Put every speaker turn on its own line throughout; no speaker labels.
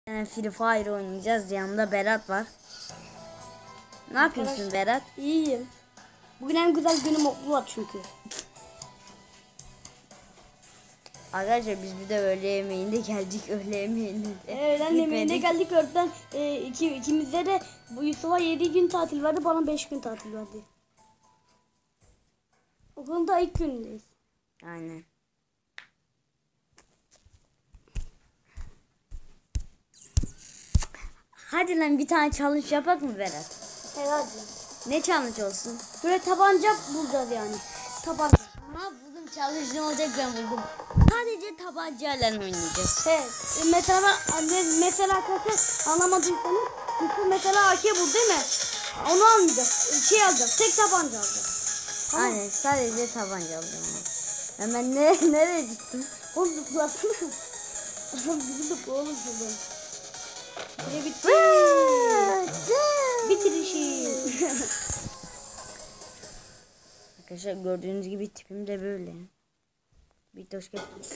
Free Fire oynayacağız. Yanımda Berat var. Ne yapıyorsun Berat?
İyiyim. Bugün en güzel günüm okul var çünkü.
Arkadaşlar biz bir de öğle yemeğinde geldik. Öğle yemeğinde.
Öğlen yemeğinde geldik öğleden. İkimizde de bu Yusuf'a 7 gün tatil verdi, bana 5 gün tatil verdi. Okulun da ilk günündeyiz.
Aynen. Hadi lan bir tane challenge yapak mı Berat?
Herhalde.
Ne challenge olsun?
Böyle tabanca bulacağız yani. Tabanca.
Ama buldum, challenge ne olacak ben buldum. Sadece tabancayla oynayacağız.
Evet. Mesela arkadaşlar anlamadıysanız Yusuf mesela AK buldu değil mi? Onu almayacağız. Şey alacağız. Tek tabanca alacağız. Tamam.
Aynen, sadece tabanca alacağım. Hemen nereye gittin?
Oğlum zıplasana. Adam bizi de oğlum şuradan. Buraya bitti. Bitirişim.
Arkadaşlar gördüğünüz gibi tipim de böyle. Bir toşka.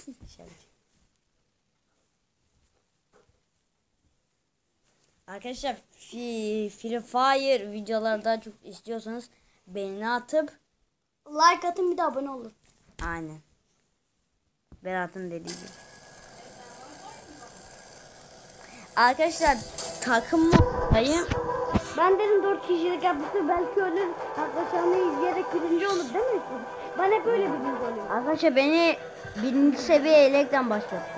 Arkadaşlar Free Fire videoları çok istiyorsanız beğeni atıp
Like atın, bir de abone olun.
aynen Berat'ın dediği gibi. Arkadaşlar takım moddayım.
Ben dedim 4 kişilik yapmıştı, belki ölür. Arkadaşlarını izleyerek birinci olur değil mi? Ben hep öyle birinci oluyorum.
Arkadaşlar beni 1. seviye elekten başlattı.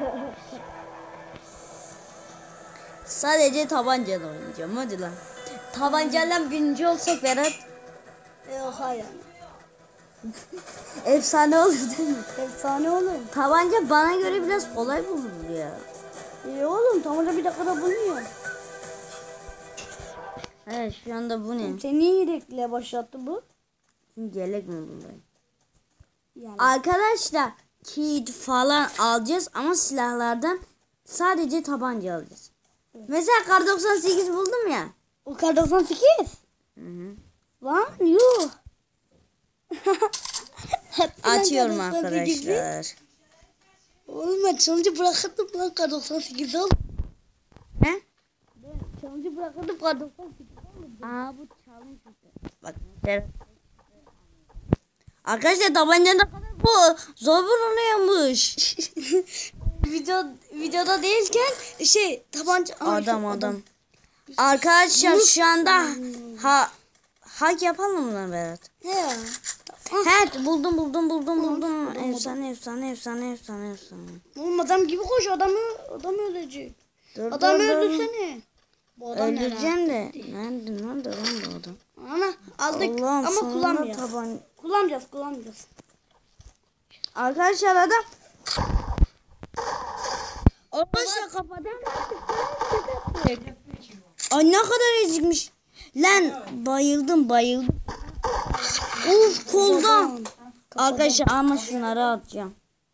Sadece tabancayla oynayacağım, hadi lan. Tabancayla 1. olsak Berat
Oha yani.
efsane olur değil mi?
Efsane oğlum.
Tabanca bana göre biraz kolay bulur ya.
İyi oğlum, tabanca bir dakikada bulunuyor.
Evet, şu anda bu ne?
Seni niye yedekliğe başlattı bu?
Şimdi yelek mi bulayım?
Yani.
Arkadaşlar kit falan alacağız ama silahlardan sadece tabanca alacağız. Evet. Mesela kar 98 buldum ya.
O kar 98.
Hı.
Lan yuh.
Açıyorum arkadaşlar.
Oğlum ben challenge bırakırdım lan, kar 98 oldu.
Ne?
Challenge bırakırdım, kar 98 oldu.
Aa, bu challenge. Bak. Arkadaşlar tabanca ne kadar bu zor bulunuyormuş.
Videoda değilken tabanca
Adam. Arkadaşlar şu anda hack yapalım mı lan Berat?
He ya.
Evet, buldum. Efsane.
Oğlum adam gibi koş, adam ölecek.
Dur,
Adam
dur.
öldürsene. Bu adam
Öldüreceğim de. Nerede lan bu adam?
Ana aldık
Allah'ım,
ama
sonunda
kullanmayacağız. Kullanmayacağız.
Arkadaşlar adam. Arkadaşlar kapadan. Ay ne kadar ezikmiş. Lan bayıldım. Uf koldan. Arkadaşlar ama şunları atacağım.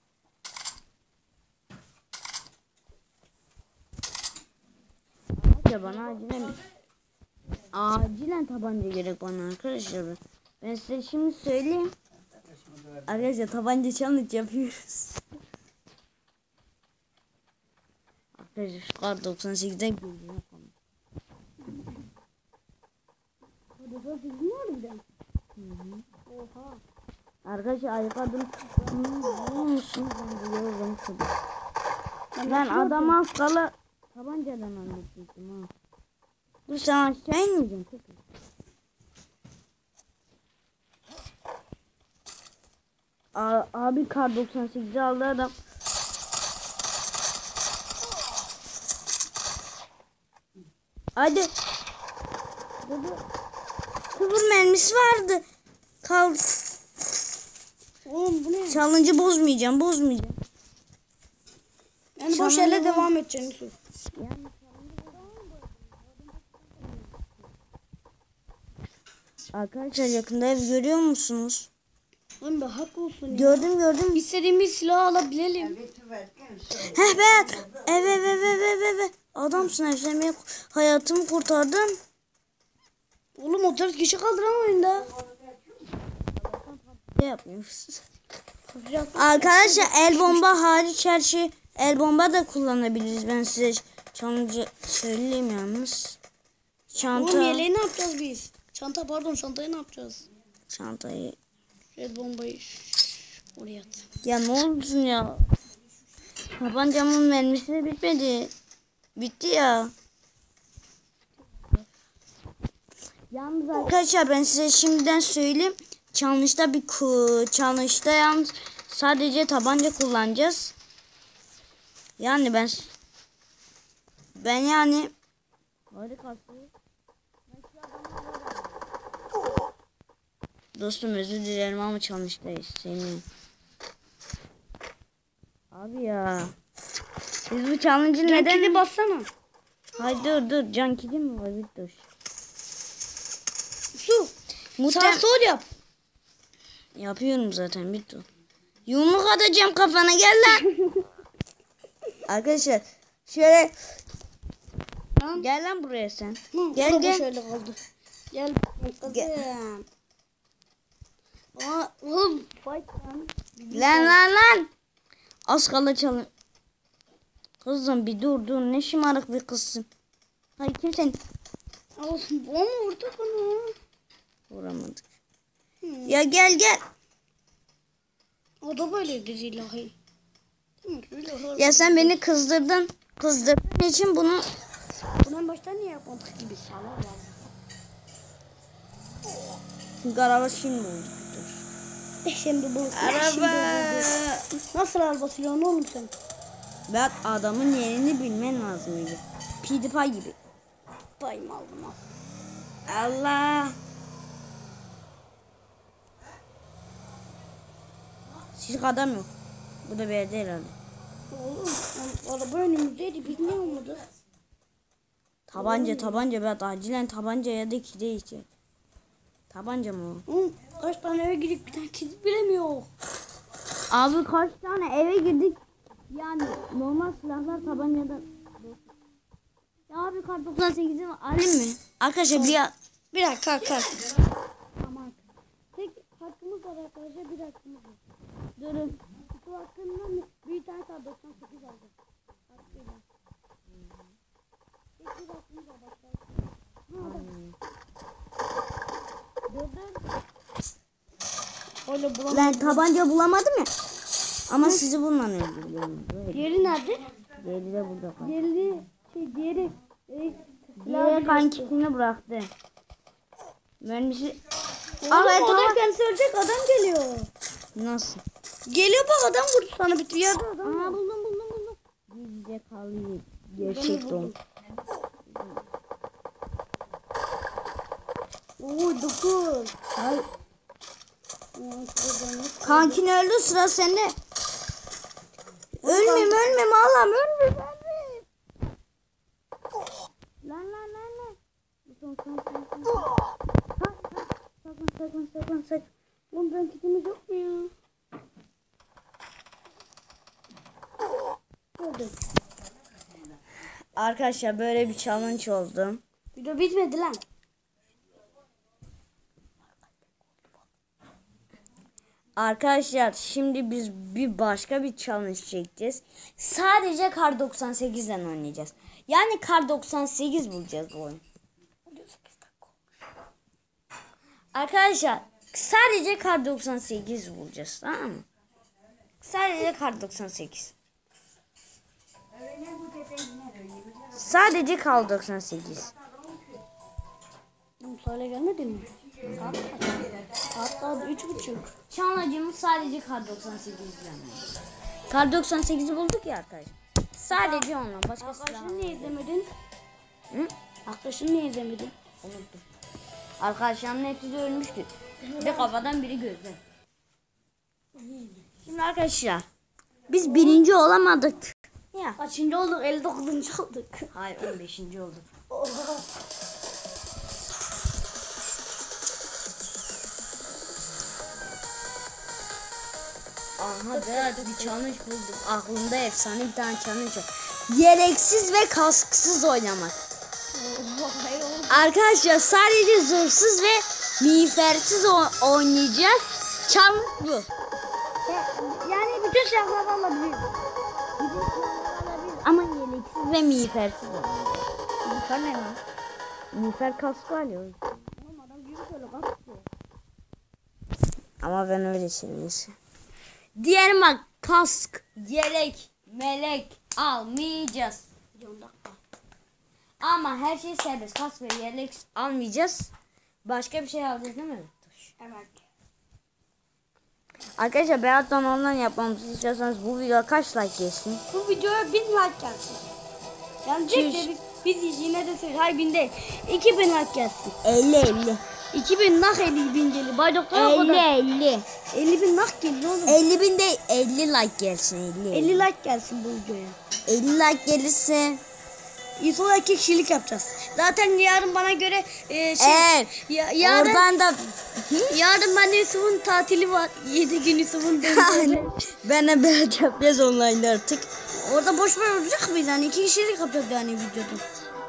Arkadaşlar bana acilen tabanca gerek bana arkadaşlar. Ben size şimdi söyleyeyim. Arkadaşlar tabanca challenge yapıyoruz. Arkadaşlar şu kar 98'den gözüme kalın.
98 mi var bir de? Oha.
Arkadaşlar ayıkladım. Ben adam az kala tabancadan anlatıyordum ha. Dur sen aşağı inmeyeceksin. Abi kar 98'i aldı adam. Hadi. Sıfır mermisi vardı. Kal.
Oğlum bu ne?
Challenge'ı bozmayacağım.
Yani boş yerle devam edeceksin Yusuf.
Arkadaşlar yakında ev görüyor musunuz?
Oğlum be hak olsun ya.
Gördüm.
İstediğimiz silahı alabilelim.
Heh Berat. Ev. Adamsın, evlenmeye hayatımı kurtardın.
Oğlum 30 kişi kaldı lan oyunda.
Ne yapmıyoruz? Arkadaşlar el bomba hariç her şey, el bomba da kullanabiliriz. Ben size Challenge söyleyeyim yalnız. Çanta.
Oğlum yeleği ne yapacağız biz? Çantayı ne yapacağız?
Çantayı.
Red bombayı oraya at.
Ya ne olsun ya? Tabancamın mermisi de bitmedi. Bitti ya. Yalnız arkadaşlar ben size şimdiden söyleyeyim. Challenge'da yalnız sadece tabanca kullanacağız. Yani ben yani dostum özür dilerim ama challenge'dayız seni. Abi ya. Biz bu challenge'ı neden?
Kedi bassana.
Haydi dur. Can kedi mi var? Bir dur.
Su. Sağ sol yap.
Yapıyorum zaten bir dur. Yumruk atacağım kafana gel lan. Arkadaşlar şöyle
Tamam.
gel lan buraya sen.
Gel
Gel.
Şöyle kaldı. Gel kızım. Aa, oğlum fight lan.
Lan. Az kala çalın. Kızım bir dur ne şımarık bir kızsın. Hayır kimsen
Oğlum o mu vurdu bana?
vuramadık. Ya gel.
O da böyleydi ilahi.
Ya sen beni kızdırdın. Kızdırdığın için bunu
Bundan başta niye yapmadık gibi salak var.
çünkü araba şimdi oldu.
Şimdi bu.
Araba.
Nasıl araba sürüyorsun oğlum sen?
Ben adamın yerini bilmen lazım öyle. PewDiePie gibi.
Payım aldım al.
Allah. Sizlik adam yok. Bu da bir yerde herhalde.
Oğlum araba önümüzdeydi biz niye olmadı?
Tabanca ben acilen tabanca ya da kide ihtiyaç. Tabanca mı o?
Oğlum kaç tane eve girdik bir tane kedi bilemiyor.
Abi kaç tane eve girdik. Yani normal silahlar tabancadan. Ya abi kar 98'i alayım mı? Arkadaşlar
Bir dakika kalk. Tamam. Tek hakkımız var arkadaşlar bir hakkımız var.
durun.
Bu hakkından bir tane kar 98 aldı. Hakkıyla. Tek bir hakkımız var başka. Öyle bulamadım.
Ben tabanca bulamadım ya. Ama sizi bununla öldürüyorum. Böyle.
Diğeri nerede?
Diğeri de burada kaldı.
Diğeri.
Diğeri kankisini bıraktı. Mermisi.
Oğlum adam kendisi ölecek adam geliyor.
Nasıl?
Geliyor bak adam vurdu sana bir yerde adam.
Aa buldum. Gizlice kalıyor. Gerçek don.
Oo 9.
Hayır. Kankin öldü sıra sende. Ölmem Allah'ım ölmem. Lan. Sakın.
Oğlum ben kitimiz yok mu ya? Öldüm.
Arkadaşlar böyle bir challenge oldu.
Video bitmedi lan.
Arkadaşlar şimdi biz bir başka bir challenge çekeceğiz. Sadece Kar 98'den oynayacağız. Yani Kar 98 bulacağız bu oyun. Arkadaşlar sadece Kar 98 bulacağız, tamam mı? Sadece Kar 98. Sadece Kar 98.
Söyle gelmedi mi? Saat kaç? Saat 3:30.
Challenge'ımız sadece Kar 98 yani. Kar 98'i bulduk ya arkadaşlar. Sadece onunla başka silah.
Arkadaşını niye izlemedin?
Hı?
Arkadaşını niye izlemedin?
Unuttum. Arkadaşlarımın hepsi de ölmüştü. Biri kafadan biri gözden. Şimdi arkadaşlar biz birinci olamadık. Ya.
Kaçıncı olduk? 59. olduk.
Hayır 15. olduk.
Oha.
Aha Berat bir challenge buldum. Aklımda efsane bir tane challenge var. Yeleksiz ve kasksız oynamak. Arkadaşlar sadece zırhsız ve miğfersiz oynayacağız. Challenge bu.
Yani bütün silahları alabiliriz.
Ama yeleksiz ve miğfersiz oynayacağız.
Miğfer ne lan?
Miğfer kaskı alıyor.
Oğlum adam yürü şöyle bak.
Ama ben öyle sevmiyorum. Diğer bak kask, yelek, melek almayacağız. Ama her şey serbest. Kask ve yelek almayacağız. Başka bir şey alacağız değil mi?
Evet.
Arkadaşlar Berat'tan ondan yapmamızı istiyorsanız bu video kaç like gelsin?
Bu videoya 1000 like gelsin. Gelecek
Çüş.
dedik. Biz yine de söylüyoruz. Hayır 1000 değil. 2000 like gelsin.
50.
2000 nak 50.000 geliyor. Bay doktor o kadar.
50.
50.000 nak geliyor oğlum.
50.000 değil 50 like gelsin 50.
50 like gelsin bu videoya.
50 like gelirse
İnşallah 2 kişilik yapacağız. Zaten yarın bana göre
eğer
yarın
oradan da
yarın ben Yusuf'un tatili var. 7 gün Yusuf'un dönüşü.
ben de Berat yapacağız online artık.
Orada boş ver olacak mıyız yani? 2 kişilik yapacağız yani videoda.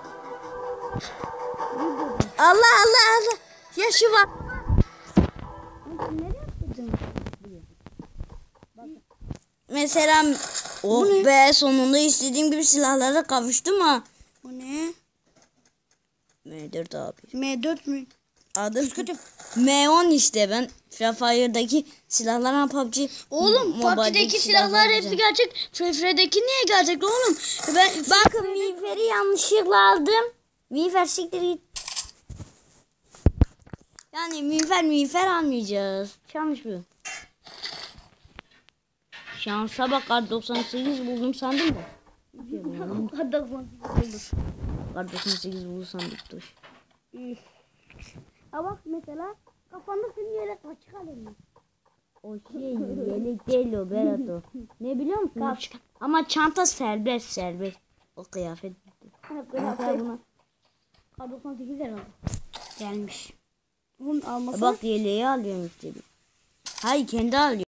Allah Allah Allah. Ya şu var. Mesela oh be sonunda istediğim gibi silahlara kavuştum ha.
Bu ne?
M4 abi.
M4 mü?
Adı kötü. M10 işte ben Free Fire'daki silahlarla PUBG.
Oğlum
Mobile'deki
PUBG'deki silahlar hepsi
güzel.
gerçek. FR'deki niye gerçek oğlum? Ben
Bakın miğferi yanlışlıkla aldım. Miğfer siktir git. Yani miğfer almayacağız. Yanlış bu. Şansa bak kar 98 buldum sandım da. Kar 98 bulursam bitti.
Ha bak mesela kafanda senin yelek açık alemde.
O şey yelek değil o Berat o. Ne biliyor musun? Ama çanta serbest. O kıyafet.
Mesela buna. Kar 98 herhalde. Gelmiş. Bunun alması.
Bak yeleği alıyorum işte. Hayır kendi alıyor.